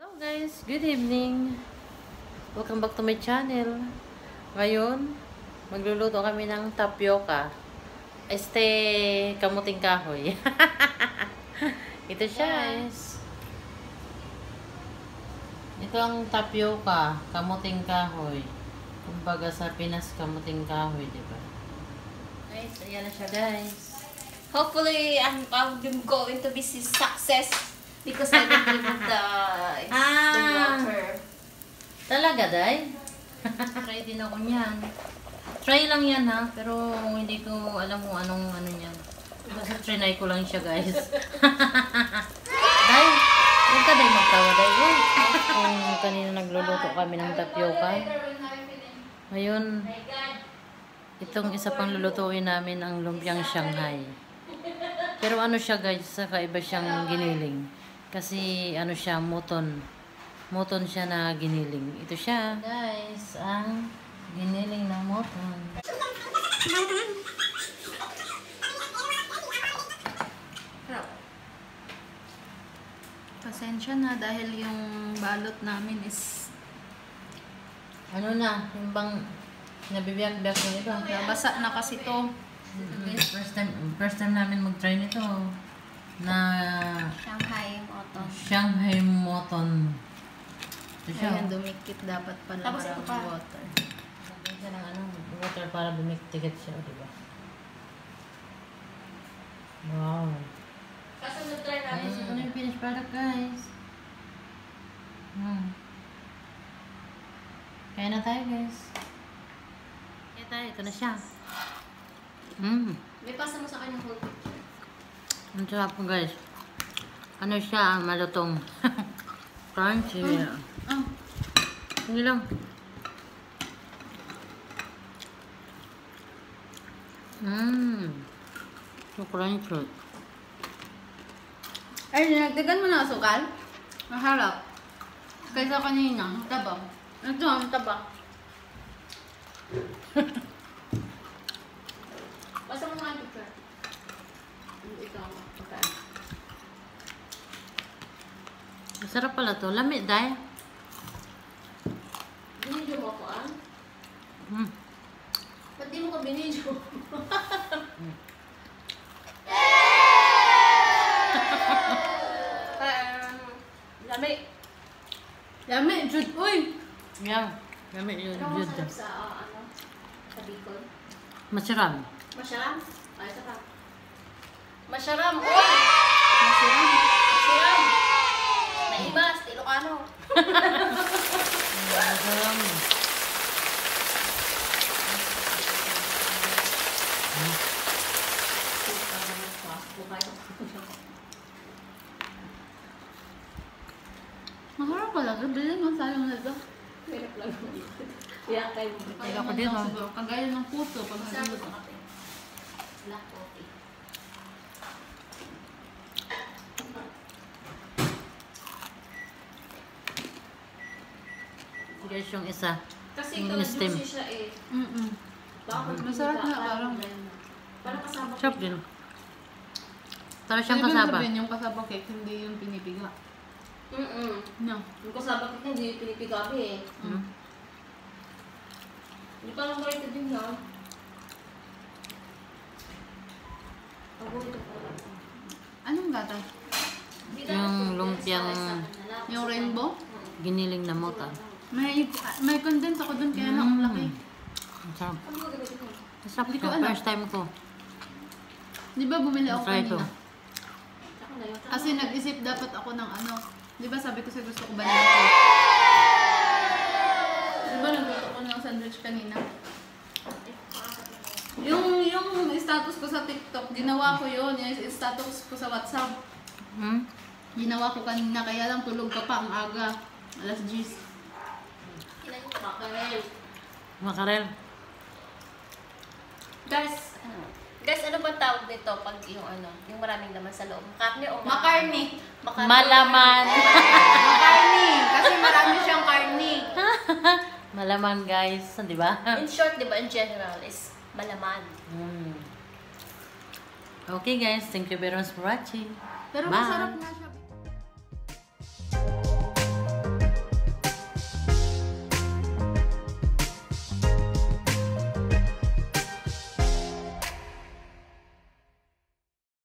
Hello guys, good evening. Welcome back to my channel. Ngayon, magluluto kami ng tapioca. Kamuting kahoy. Ito siya. Guys. Ito ang tapioca, kamuting kahoy. Kumbaga sa Pinas, kamuting kahoy, di ba? Guys, ayan na siya guys. Hopefully, I'm going to be success because I don't remove the water. Talaga, Day? Try din ako niyan. Try lang yan ha, pero hindi ko alam kung anong ano niyan. Basta trinay ko lang siya guys. Day, huwag ka Day magtawa Day. Kung kanina nagluluto kami ng tapioca. Ngayon, itong isa pang lulutuin namin ang lumpiang Shanghai. Pero ano siya guys, saka iba siyang giniling. Kasi ano siya, moton. Moton siya na giniling. Ito siya. Guys, ang giniling na moton. Pasensya na dahil yung balot namin is Ano na, yung bang nabibiyak-biyak na ito. nabasa na kasi to. First time namin mag-try nito. Na Shanghai moton. Shanghai moton. Ito siya. Ayan, dumikit dapat pala Tapos ito pa. water. Lagyan siya ng water para bumiktigat siya, di ba? Wow. Kasunod try natin Ito na yung finished product, guys. Kaya na tayo, guys. Kaya tayo, ito na siya. May pasa mo sa kanya whole picture. Ang sarap po, guys. Ano siya, malutong. Crunchy. Hindi lang. So crunchy. Ay, nagdagan mo na asukal? Maharap. Kaysa kanina, ang tabang. Ito, ang tabang. Pasa mo nga yung picture. Ikaw mo. Okay. Masarap pala to. Lami, Day. Binidyo mo ako, ah? Ba't di mo ka binidyo? Lami. Yami, Jude. Uy! Yan. Lami yun. Ano Yun. masarap sa, sa Bicol? Masarap. Masyaram? Ay, sarap. Masyaram, oy! Masiram. Masyaram! Naibas, Ilocano. Masarap. Maharap pala. Bilhin mo sayang na ito. Hirap lang. Kaya kayo. Kaya ko din, ha? Kagaya ng puso pag Masarap naluluto. sa kape. Black coffee. Guys, yung isa. Kasi Yung ito steam. juicy siya eh. Bakit? Masarap nga, parang. Parang kasama. Sarap din. Para siyang Ibig kasaba. sabihin yung kasaba cake, hindi yung pinipiga. No. Yung kasama kita hindi pinipigabi eh. Hindi pa lang rated din yan. Paborito ko lang. Anong gatas? Yung lumpiang Yung rainbow? giniling na mota. May condense ako dun, kaya lang ang laki. Ang sarap. Ano ba gagawin ko? Masarap Hindi ko siya. alam. First time ko. Di ba bumili ako Try to. kanina? Ako na yun. Kasi nag-isip dapat ako ng ano. Di ba sabi ko sa gusto ko banana cake? Di ba nagluto ko ng sandwich kanina? Yung status ko sa TikTok, ginawa ko yun. Yung status ko sa WhatsApp. Ginawa ko kanina, kaya lang tulog ka pa ang aga. Alas 10. Kailan yung makarel? Makarel. Guys, ano ba tawag nito pag yung ano, yung maraming laman sa loob? Karne o Makarni. Malaman. Makarni. Kasi marami siyang karni. Malaman guys. Di ba? In short, di ba, in general, is malaman. Okay guys. Thank you very much for watching. Pero Bye. masarap nga siya.